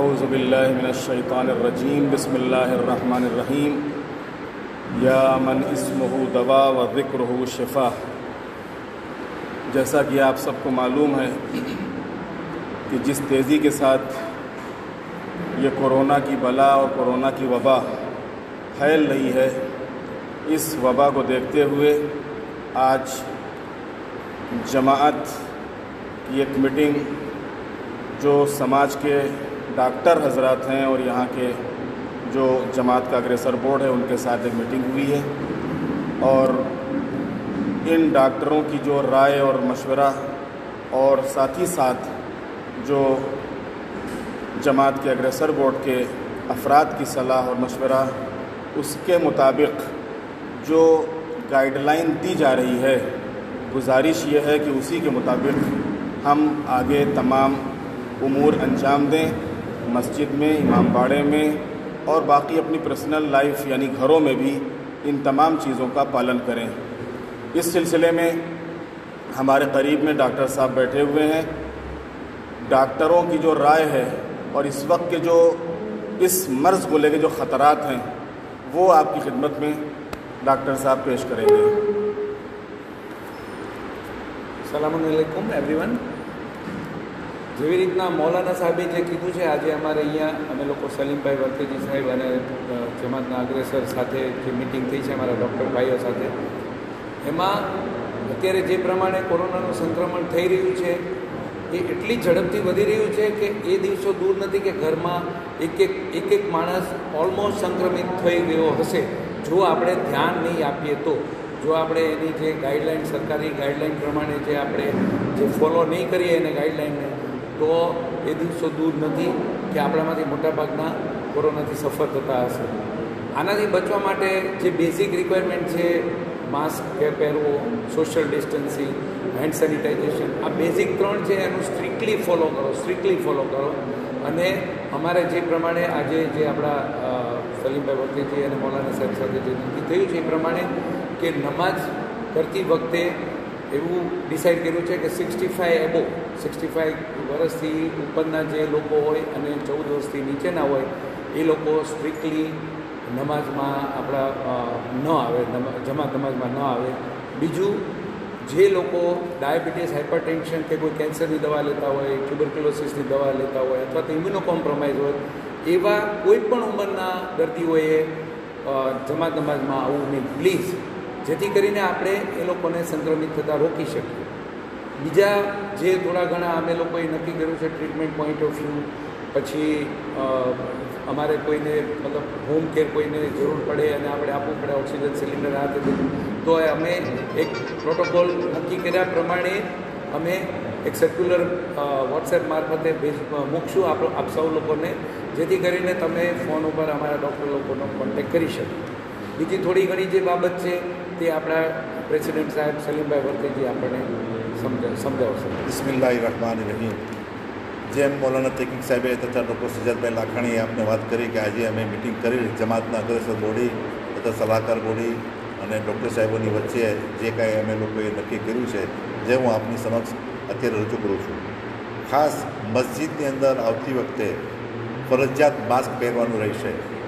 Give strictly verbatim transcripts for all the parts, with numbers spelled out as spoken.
अऊज़ु बिल्लाहि मिनश्शैतानिर रजीम बिस्मिल्लाहिर रहमानिर रहीम या मन इस्मुहु दवा व ज़िक्रुहु शिफ़ा। जैसा कि आप सबको मालूम है कि जिस तेज़ी के साथ ये कोरोना की बला और कोरोना की वबा फैल रही है, इस वबा को देखते हुए आज जमाअत की एक मीटिंग जो समाज के डॉक्टर हजरात हैं और यहाँ के जो जमात का अग्रेसर बोर्ड है उनके साथ एक मीटिंग हुई है और इन डॉक्टरों की जो राय और मशवरा और साथ ही साथ जो जमात के अग्रेसर बोर्ड के अफराद की सलाह और मशवरा, उसके मुताबिक जो गाइडलाइन दी जा रही है, गुजारिश ये है कि उसी के मुताबिक हम आगे तमाम उमूर अंजाम दें। मस्जिद में, इमाम बाड़े में और बाकी अपनी पर्सनल लाइफ यानी घरों में भी इन तमाम चीज़ों का पालन करें। इस सिलसिले में हमारे करीब में डॉक्टर साहब बैठे हुए हैं। डॉक्टरों की जो राय है और इस वक्त के जो इस मर्ज़ को लेकर जो ख़तरात हैं वो आपकी खिदमत में डॉक्टर साहब पेश करेंगे। સલામુ અલૈકુમ એવરીવન। જેવી રીતના મૌલાના સાહેબે જે કીધું છે, આજે અમારે અહીંયા અમે લોકો સલીમભાઈ વર્તેજી સાહેબ અને જમાતના અગ્રેસર સાથે જે મિટિંગ થઈ છે અમારા ડૉક્ટર ભાઈઓ સાથે, એમાં અત્યારે જે પ્રમાણે કોરોનાનું સંક્રમણ થઈ રહ્યું છે એ એટલી ઝડપથી વધી રહ્યું છે કે એ દિવસો દૂર નથી કે ઘરમાં એક એક એક એક માણસ ઓલમોસ્ટ સંક્રમિત થઈ ગયો હશે જો આપણે ધ્યાન નહીં આપીએ તો। જો આપણે એની જે ગાઈડલાઇન, સરકારી ગાઈડલાઇન પ્રમાણે જે આપણે જે ફોલો નહીં કરીએ એને ગાઈડલાઇનને, તો એ દિવસો દૂર નથી કે આપણામાંથી મોટાભાગના કોરોનાથી સફર થતા હશે। આનાથી બચવા માટે જે બેઝિક રિક્વાયરમેન્ટ છે, માસ્ક કે પહેરવો, સોશિયલ ડિસ્ટન્સિંગ, હેન્ડ સેનિટાઇઝેશન, આ બેઝિક ત્રણ છે એનું સ્ટ્રિક્ટલી ફોલો કરો, સ્ટ્રિક્ટલી ફોલો કરો। અને અમારે જે પ્રમાણે આજે જે આપણા સલીમભાઈ વર્તેજી અને મૌલાના સાહેબ સાથે જે નક્કી થયું છે એ પ્રમાણે કે નમાઝ કરતી વખતે એવું ડિસાઇડ કર્યું છે કે sixty five above sixty five વર્ષથી ઉપરના જે લોકો હોય અને ચૌદ વર્ષથી નીચેના હોય એ લોકો સ્ટ્રિક્ટલી નમાઝમાં આપણા ન આવે, જમાત નમાઝમાં ન આવે। બીજું, જે લોકો ડાયાબિટીસ, હાઇપરટેન્શન કે કોઈ કેન્સરની દવા લેતા હોય, ટ્યુબરક્યુલોસિસની દવા લેતા હોય અથવા તો ઇમ્યુનો કોમ્પ્રોમાઇઝ હોય, એવા કોઈ પણ ઉંમરના દર્દીઓએ જમાત નમાઝમાં આવવું નહીં પ્લીઝ, જેથી કરીને આપણે એ લોકોને સંક્રમિત થતાં રોકી શકીએ। બીજા જે થોડા ઘણા અમે લોકોએ નક્કી કર્યું છે ટ્રીટમેન્ટ પોઈન્ટ ઓફ વ્યૂ, પછી અમારે કોઈને મતલબ હોમ કેર કોઈને જરૂર પડે અને આપણે આપવું પડે ઓક્સિજન સિલિન્ડર આ તે બધું, તો અમે એક પ્રોટોકોલ નક્કી કર્યા પ્રમાણે અમે એક સર્ક્યુલર વોટ્સએપ મારફતે ભેજ મૂકશું આપ આપ સૌ લોકોને, જેથી કરીને તમે ફોન ઉપર અમારા ડૉક્ટર લોકોનો કોન્ટેક્ટ કરી શકો। બીજી થોડી ઘણી જે બાબત છે તે આપણા પ્રેસિડેન્ટ સાહેબ સલીમભાઈ વર્તેજી આપણને સમજાવ સમજાવશે। બિસ્મિલ્લાહિર રહમાનિર રહીમ। જેમ મૌલાના તકીક સાહેબે તથા ડૉક્ટર સજ્જાદભાઈ લાખાણીએ આપને વાત કરી કે આજે અમે મિટિંગ કરી જમાતના અગ્રેસર બોડી તથા સલાહકાર બોડી અને ડૉક્ટર સાહેબોની વચ્ચે જે કાંઈ અમે લોકોએ નક્કી કર્યું છે, જે હું આપની સમક્ષ અત્યારે રજૂ કરું છું। ખાસ મસ્જિદની અંદર આવતી વખતે ફરજિયાત માસ્ક પહેરવાનું રહેશે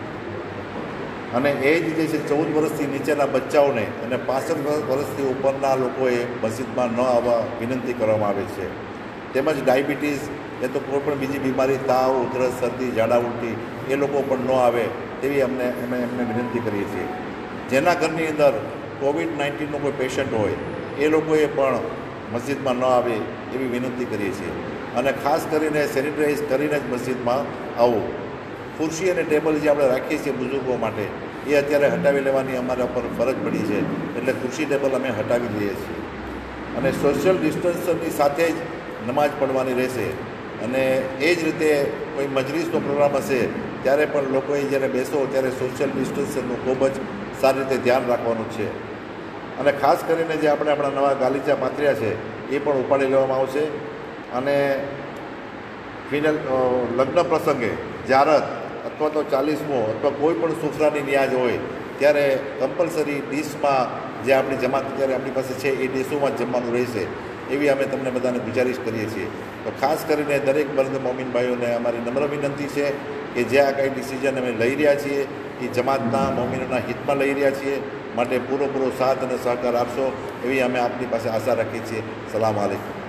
અને એ જ જે છે ચૌદ વર્ષથી નીચેના બચ્ચાઓને અને પાસઠ વર્ષથી ઉપરના લોકોએ મસ્જિદમાં ન આવવા વિનંતી કરવામાં આવે છે। તેમજ ડાયાબિટીસ એ તો કોઈ પણ બીજી બીમારી, તાવ, ઉધરસ, શરદી, ઝાડા ઉલટી એ લોકો પણ ન આવે તેવી અમને અમે એમને વિનંતી કરીએ છીએ। જેના ઘરની અંદર કોવિડ નાઇન્ટીનનો કોઈ પેશન્ટ હોય એ લોકોએ પણ મસ્જિદમાં ન આવે એવી વિનંતી કરીએ છીએ અને ખાસ કરીને સેનિટાઈઝ કરીને જ મસ્જિદમાં આવવું। ખુરશી અને ટેબલ જે આપણે રાખીએ છીએ બુઝુર્ગો માટે, એ અત્યારે હટાવી લેવાની અમારા પર ફરજ પડી છે, એટલે ખુરશી ટેબલ અમે હટાવી લઈએ છીએ અને સોશિયલ ડિસ્ટન્સની સાથે જ નમાઝ પડવાની રહેશે। અને એ જ રીતે કોઈ મજલિસનો પ્રોગ્રામ હશે ત્યારે પણ લોકોએ જ્યારે બેસો ત્યારે સોશિયલ ડિસ્ટન્સનું ખૂબ જ સારી રીતે ધ્યાન રાખવાનું છે અને ખાસ કરીને જે આપણે આપણા નવા ગાલીચા પાથર્યા છે એ પણ ઉપાડી લેવામાં આવશે અને ફિનલ લગ્ન પ્રસંગે જારત અથવા તો ચાલીસમો અથવા કોઈ પણ સુફરાની ન્યાજ હોય ત્યારે કમ્પલસરી ડીશમાં જે આપણી જમાત અત્યારે આપણી પાસે છે એ ડીશોમાં જ જમવાનું રહેશે। એવી અમે તમને બધાને ગુજારિશ કરીએ છીએ. તો ખાસ કરીને દરેક મર્દ મોમિન ભાઈઓને અમારી નમ્ર વિનંતી છે કે જે આ કાંઈ ડિસિઝન અમે લઈ રહ્યા છીએ એ જમાતના મોમિનોના હિતમાં લઈ રહ્યા છીએ, માટે પૂરો પૂરો સાથ અને સહકાર આપશો એવી અમે આપની પાસે આશા રાખીએ છીએ. સલામ આલેકુમ.